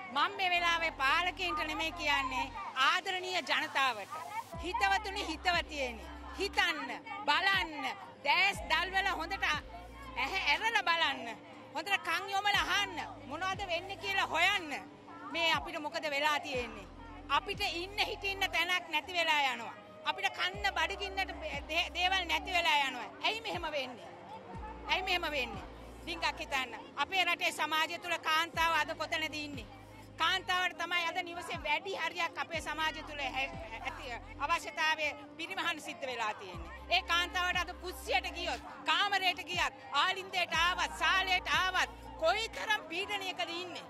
මම මේ වෙලාවේ පාලකයන්ට නෙමෙයි කියන්නේ ආදරණීය ජනතාවට. හිතවතුනි හිතවතියනි හිතන්න බලන්න දැස් දල්වල හොඳට ඇහැ ඇරලා බලන්න හොඳට කන් යොමලා අහන්න මොනවද වෙන්නේ කියලා හොයන්න. මේ අපිට මොකද වෙලා තියෙන්නේ? අපිට ඉන්න හිටින්න තැනක් නැති වෙලා යනවා. අපිට කන්න බඩගින්නට දේවල් නැති වෙලා යනවා. ඇයි මෙහෙම වෙන්නේ? ඇයි මෙහෙම වෙන්නේ? ඩිංගක් හිතන්න. අපේ රටේ සමාජය තුල කාන්තාව අද කොතනද ඉන්නේ? කාන්තාවට තමයි අද නිවසේ වැඩි හරියක් අපේ සමාජය තුල ඇති අවශ්‍යතාවයේ පිරිමහන් සිද්ධ වෙලා තියෙන්නේ. ඒ කාන්තාවට අද කුස්සියට ගියොත්, කාමරයට ගියත්, ආලින්දයට ආවත්, සාලයට ආවත් කොයිතරම් පීඩනයකද ඉන්නේ?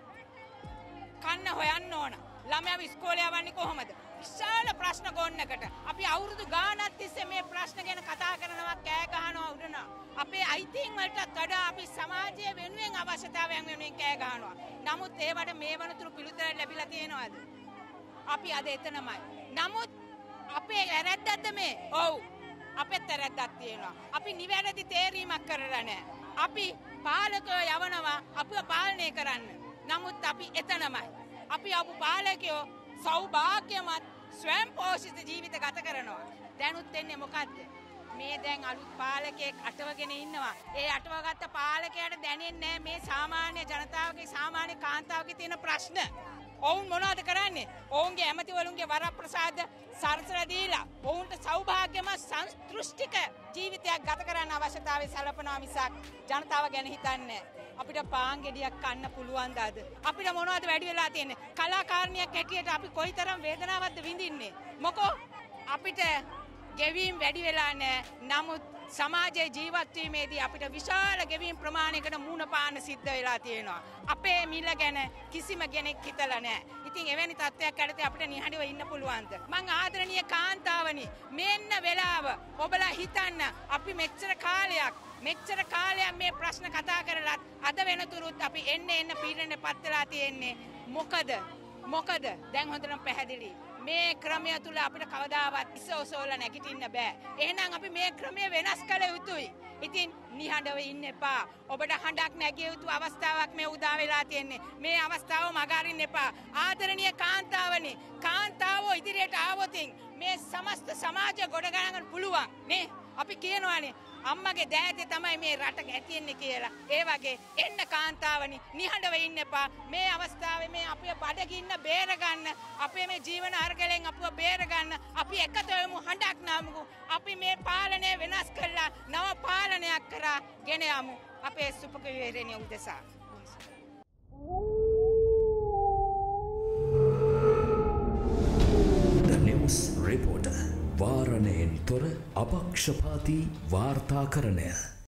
කන්න හොයන්න ඕන. ළමයාව ඉස්කෝලේ යවන්නේ කොහොමද? විශාල ප්‍රශ්න ගොන්නකට. අපි අවුරුදු ගාණක් තිස්සේ මේ ප්‍රශ්න ගැන කතා කරනවා, කෑ ගහනවා, උඩනවා. අපේ අයිතීන් වලටත් වඩා අපි සමාජයේ වෙනුවෙන් අවශ්‍යතාවයන් වෙනුවෙන් කෑ ගහනවා. නමුත් ඒවට මේ වනතුරු පිළිතුර ලැබිලා තියෙනවද? අපි අද එතනමයි. නමුත් අපේ වැරැද්දක්ද මේ? ඔව්. අපේ වැරැද්දක් තියෙනවා. අපි නිවැරදි තේරීමක් කරලා නැහැ. අපි පාලකයෝ යවනවා අපිව පාලනය කරන්න. නමුත් අපි එතනමයි. අපි අපු පාලකයෝ සෞභාග්‍යමත් ස්වයං පෝෂිත ජීවිත ගත කරනවා. දැනුත් වෙන්නේ මොකද්ද? මේ දැන් අලුත් පාලකයෙක් අටවගෙන ඉන්නවා. ඒ අටවගත්ත පාලකයාට දැනෙන්නේ මේ සාමාන්‍ය ජනතාවගේ සාමාන්‍ය කාන්තාවගේ තියෙන ප්‍රශ්න. ඔවුන් මොනවද කරන්නේ? ඔවුන්ගේ ඇමතිවරුන්ගේ වරප්‍රසාද සරසලා දීලා ඔවුන්ට සෞභාග්‍යමත් සංස්කෘතික ජීවිතයක් ගත කරන්න අවශ්‍යතාවය සැලපනවා මිසක් ජනතාව ගැන හිතන්නේ අපිට පාන් ගෙඩියක් කන්න පුළුවන්ද අද? අපිට මොනවද වැඩි වෙලා තියෙන්නේ? කලාකාරණියක් හැටියට අපි කොයිතරම් වේදනාවක්ද විඳින්නේ? මොකෝ අපිට ගෙවීම් වැඩි වෙලා නැහැ. නමුත් සමාජයේ ජීවත් වීමේදී අපිට විශාල ගෙවීම් ප්‍රමාණයකට මුහුණ පාන්න සිද්ධ වෙලා තියෙනවා. අපේ මිල ගැන කිසිම කෙනෙක් හිතලා නැහැ. ඉතින් එවැනි තත්ත්වයක් යටතේ අපිට නිහඬව ඉන්න පුළුවන්ද? මං ආදරණීය කාන්තාවනි මෙන්න වෙලාව ඔබලා හිතන්න අපි මෙච්චර කාලයක් මේ ප්‍රශ්න කතා කරලත් අද වෙනතුරුත් අපි එන්න පීඩනයටපත් වෙලා තියෙන්නේ. මොකද දැන් හොඳටම පැහැදිලි. මේ ක්‍රමය තුල අපිට කවදාවත් ඉස්සෝසෝල නැගිටින්න බෑ. එහෙනම් අපි මේ ක්‍රමය වෙනස් කළ යුතුයි. ඉතින් නිහඬව ඉන්න එපා. ඔබට හඬක් නැගිය යුතු අවස්ථාවක් මේ උදා වෙලා තියෙන්නේ. මේ අවස්ථාව මග අරින්න එපා. ආදරණීය කාන්තාවනි, කාන්තාවෝ ඉදිරියට ආවොතින් මේ සමස්ත සමාජය ගොඩ ගන්න පුළුවන් නේ. අපි කියනවානේ අම්මගේ දෑතේ තමයි මේ රට ගැටියෙන්නේ කියලා. ඒ වගේ එන්න කාන්තාවනි නිහඬව ඉන්න එපා. මේ අවස්ථාවේ මේ අපේ බඩගින්න බේරගන්න, අපේ මේ ජීවන අරගලෙන් අපව බේරගන්න අපි එකතු වෙමු, හඬක් නමමු. අපි මේ පාලනය වෙනස් කරලා නව පාලනයක් කරා ගෙන යමු අපේ සුපකවිරණිය උදෙසා. The News Reporter වාරණයෙන් තොර අපක්ෂපාතී වාර්තාකරණය.